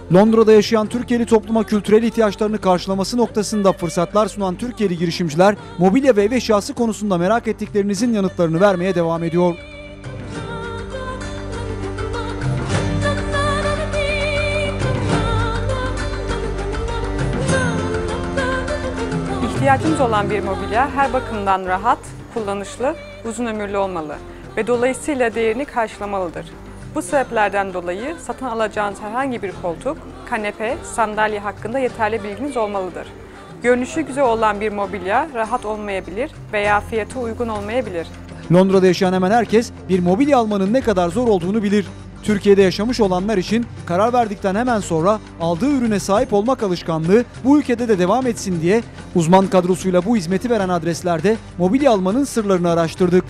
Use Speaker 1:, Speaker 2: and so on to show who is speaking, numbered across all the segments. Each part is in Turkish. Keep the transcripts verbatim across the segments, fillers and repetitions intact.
Speaker 1: Londra'da yaşayan Türkiye'li topluma kültürel ihtiyaçlarını karşılaması noktasında fırsatlar sunan Türkiye'li girişimciler, mobilya ve ev eşyası konusunda merak ettiklerinizin yanıtlarını vermeye devam ediyor.
Speaker 2: İhtiyacımız olan bir mobilya her bakımdan rahat, kullanışlı, uzun ömürlü olmalı ve dolayısıyla değerini karşılamalıdır. Bu sebeplerden dolayı satın alacağınız herhangi bir koltuk, kanepe, sandalye hakkında yeterli bilginiz olmalıdır. Görünüşü güzel olan bir mobilya rahat olmayabilir veya fiyatı uygun olmayabilir.
Speaker 1: Londra'da yaşayan hemen herkes bir mobilya almanın ne kadar zor olduğunu bilir. Türkiye'de yaşamış olanlar için karar verdikten hemen sonra aldığı ürüne sahip olmak alışkanlığı bu ülkede de devam etsin diye uzman kadrosuyla bu hizmeti veren adreslerde mobilya almanın sırlarını araştırdık.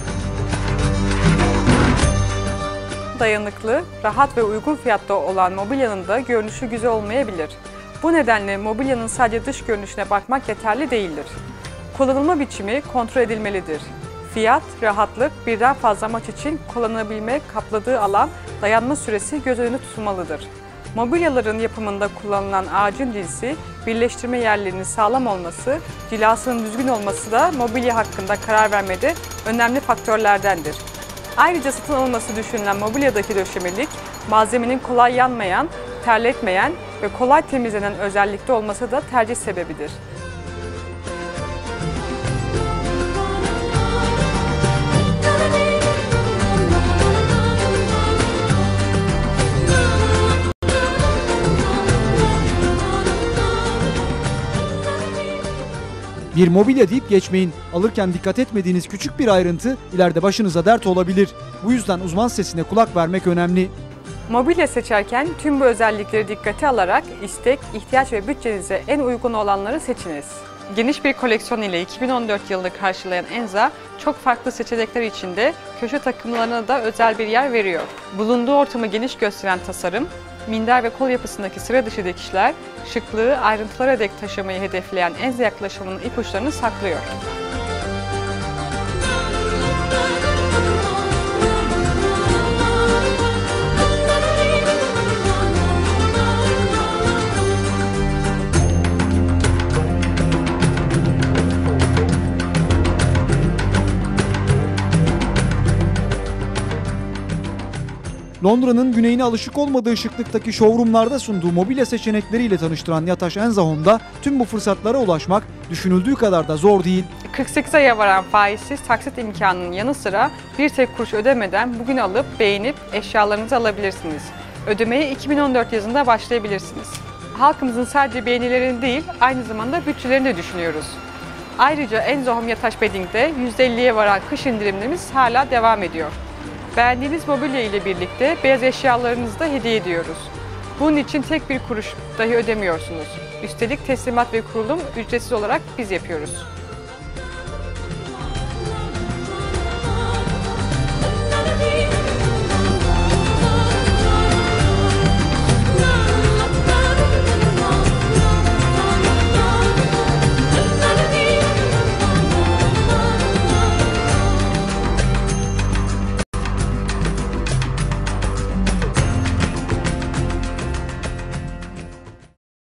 Speaker 2: Dayanıklı, rahat ve uygun fiyatta olan mobilyanın da görünüşü güzel olmayabilir. Bu nedenle mobilyanın sadece dış görünüşüne bakmak yeterli değildir. Kullanılma biçimi kontrol edilmelidir. Fiyat, rahatlık, birden fazla amaç için kullanılabilme, kapladığı alan, dayanma süresi göz önünde tutulmalıdır. Mobilyaların yapımında kullanılan ağacın cinsi, birleştirme yerlerinin sağlam olması, cilasının düzgün olması da mobilya hakkında karar vermede önemli faktörlerdendir. Ayrıca satın alınması düşünülen mobilyadaki döşemelik, malzemenin kolay yanmayan, terletmeyen ve kolay temizlenen özellikte olması da tercih sebebidir.
Speaker 1: Bir mobilya deyip geçmeyin. Alırken dikkat etmediğiniz küçük bir ayrıntı ileride başınıza dert olabilir. Bu yüzden uzman sesine kulak vermek önemli.
Speaker 2: Mobilya seçerken tüm bu özellikleri dikkate alarak istek, ihtiyaç ve bütçenize en uygun olanları seçiniz. Geniş bir koleksiyon ile iki bin on dört yılını karşılayan Enza, çok farklı seçenekler içinde köşe takımlarına da özel bir yer veriyor. Bulunduğu ortamı geniş gösteren tasarım, minder ve kol yapısındaki sıra dışı dikişler, şıklığı ayrıntılara dek taşımayı hedefleyen Enza yaklaşımının ipuçlarını saklıyor.
Speaker 1: Londra'nın güneyine alışık olmadığı şıklıktaki showroomlarda sunduğu mobilya seçenekleriyle tanıştıran Yataş Enza Home'da tüm bu fırsatlara ulaşmak düşünüldüğü kadar da zor değil.
Speaker 2: kırk sekiz aya varan faizsiz taksit imkanının yanı sıra bir tek kuruş ödemeden bugün alıp beğenip eşyalarınızı alabilirsiniz. Ödemeye iki bin on dört yazında başlayabilirsiniz. Halkımızın sadece beğenilerini değil, aynı zamanda bütçelerini de düşünüyoruz. Ayrıca Enza Home Yataş Bedding'de yüzde elliye varan kış indirimlerimiz hala devam ediyor. Beğendiğiniz mobilya ile birlikte beyaz eşyalarınızı da hediye ediyoruz. Bunun için tek bir kuruş dahi ödemiyorsunuz. Üstelik teslimat ve kurulum ücretsiz olarak biz yapıyoruz.